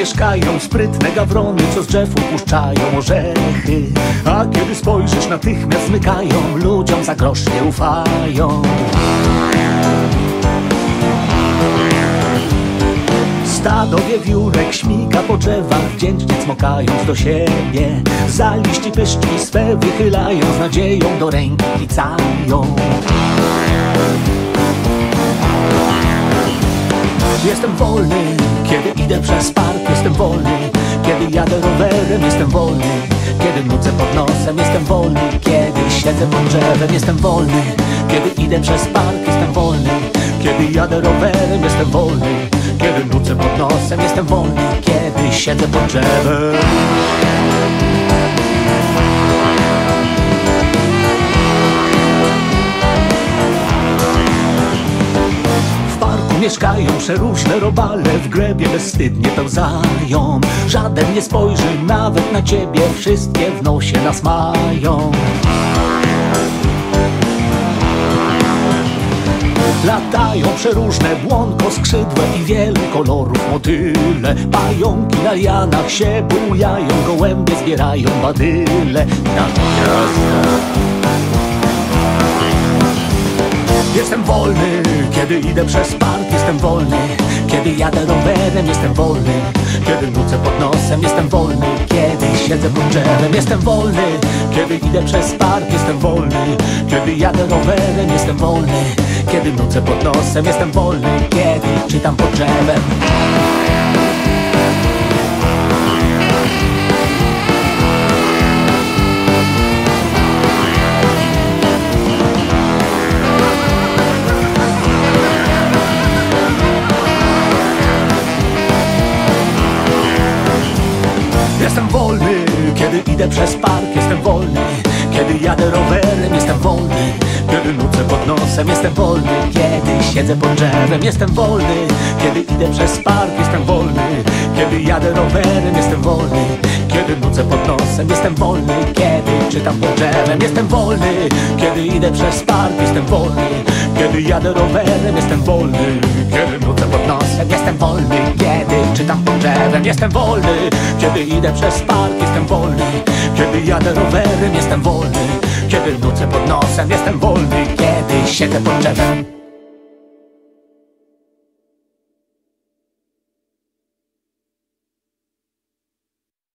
mieszkają sprytne gawrony, co z drzew upuszczają orzechy. A kiedy spojrzysz, natychmiast zmykają, ludziom za grosz nie ufają. Stado wiewiórek śmiga po drzewach, wdzięcznie cmokając do siebie. Za liści pyszczki swe wychylają, z nadzieją do ręki kicają. Jestem wolny, kiedy idę przez park. Jestem wolny, kiedy jadę rowerem. Jestem wolny, kiedy nucę pod nosem. Jestem wolny, kiedy siedzę pod drzewem. Jestem wolny, kiedy idę przez park. Jestem wolny, kiedy jadę rowerem. Jestem wolny, kiedy nucę pod nosem. Jestem wolny, kiedy siedzę pod drzewem. Mieszkają przeróżne robale, w glebie bezwstydnie pełzają. Żaden nie spojrzy nawet na ciebie, wszystkie w nosie nas mają. Latają przeróżne błonkoskrzydłe i wielu kolorów motyle. Pająki na lianach się bujają, gołębie zbierają badyle. Jestem wolny, kiedy idę przez park. Jestem wolny, kiedy jadę rowerem. Jestem wolny, kiedy nucę pod nosem. Jestem wolny, kiedy siedzę pod drzewem. Jestem wolny, kiedy idę przez park. Jestem wolny, kiedy jadę rowerem. Jestem wolny, kiedy nucę pod nosem. Jestem wolny, kiedy czytam pod drzewem. Jestem wolny, kiedy idę przez park. Jestem wolny, kiedy jadę rowerem. Jestem wolny, kiedy nucę pod nosem. Jestem wolny, kiedy siedzę pod drzewem. Jestem wolny, kiedy idę przez park. Jestem wolny, kiedy jadę rowerem. Jestem wolny, kiedy nucę pod nosem. Jestem wolny, kiedy czytam pod drzewem. Jestem wolny, kiedy idę przez park. Jestem wolny, kiedy jadę rowerem. Jestem wolny, kiedy nucę pod nosem. Jestem wolny, kiedy czytam pod drzewem. Jestem wolny, kiedy idę przez park. Jestem wolny, kiedy jadę rowerem. Jestem wolny, kiedy nucę pod nosem. Jestem wolny, kiedy siedzę pod drzewem.